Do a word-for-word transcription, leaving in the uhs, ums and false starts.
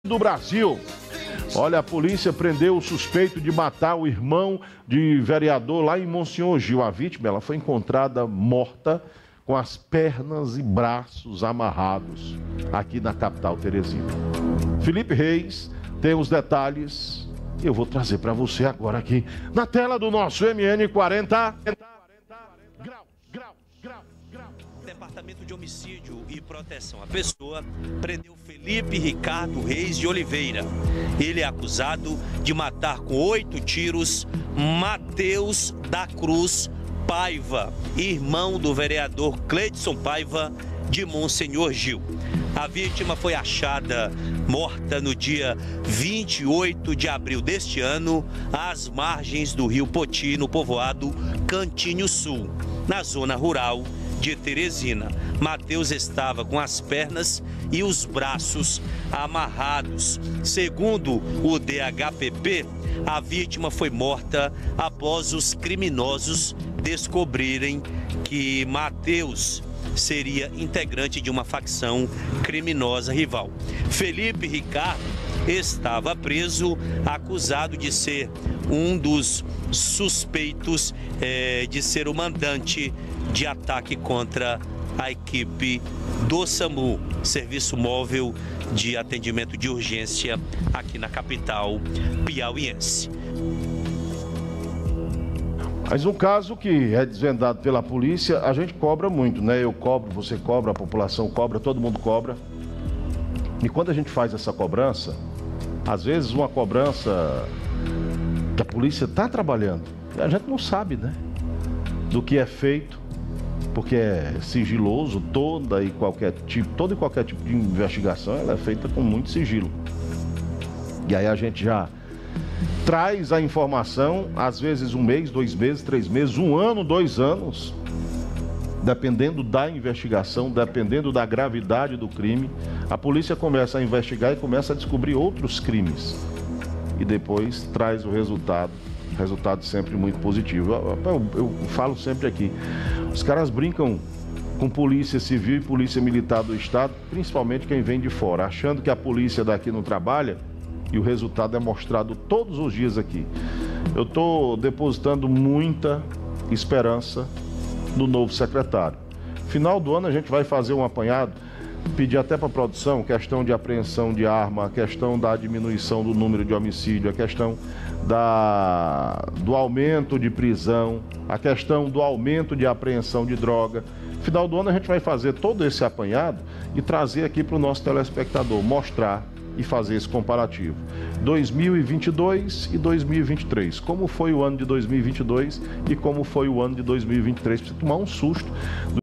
do Brasil. Olha, a polícia prendeu o suspeito de matar o irmão de vereador lá em Monsenhor Gil. A vítima, ela foi encontrada morta com as pernas e braços amarrados aqui na capital Teresina. Felipe Reis tem os detalhes e eu vou trazer para você agora aqui na tela do nosso M N quarenta. Departamento de Homicídio e Proteção à Pessoa prendeu Felipe Ricardo Reis de Oliveira. Ele é acusado de matar com oito tiros Matheus da Cruz Paiva, irmão do vereador Cleidson Paiva de Monsenhor Gil. A vítima foi achada morta no dia vinte e oito de abril deste ano, às margens do rio Poti, no povoado Cantinho Sul, na zona rural de Teresina. Matheus estava com as pernas e os braços amarrados. Segundo o D H P P, a vítima foi morta após os criminosos descobrirem que Matheus seria integrante de uma facção criminosa rival. Felipe Ricardo estava preso, acusado de ser um dos suspeitos é, de ser o mandante de ataque contra a equipe do SAMU, Serviço Móvel de Atendimento de Urgência, aqui na capital piauiense. Mas um caso que é desvendado pela polícia, a gente cobra muito, né? Eu cobro, você cobra, a população cobra, todo mundo cobra. E quando a gente faz essa cobrança, às vezes uma cobrança que a polícia está trabalhando, a gente não sabe, né? Do que é feito, porque é sigiloso, toda e qualquer tipo, todo e qualquer tipo de investigação, ela é feita com muito sigilo. E aí a gente já traz a informação, às vezes um mês, dois meses, três meses, um ano, dois anos, dependendo da investigação, dependendo da gravidade do crime, a polícia começa a investigar e começa a descobrir outros crimes. E depois traz o resultado, resultado sempre muito positivo. Eu, eu, eu falo sempre aqui, os caras brincam com polícia civil e polícia militar do estado, principalmente quem vem de fora, achando que a polícia daqui não trabalha, e o resultado é mostrado todos os dias aqui. Eu estou depositando muita esperança no novo secretário. Final do ano a gente vai fazer um apanhado, pedir até para a produção, questão de apreensão de arma, a questão da diminuição do número de homicídio, a questão da, do aumento de prisão, a questão do aumento de apreensão de droga. Final do ano a gente vai fazer todo esse apanhado e trazer aqui para o nosso telespectador, mostrar e fazer esse comparativo. dois mil e vinte e dois e dois mil e vinte e três. Como foi o ano de dois mil e vinte e dois e como foi o ano de dois mil e vinte e três? Precisa tomar um susto.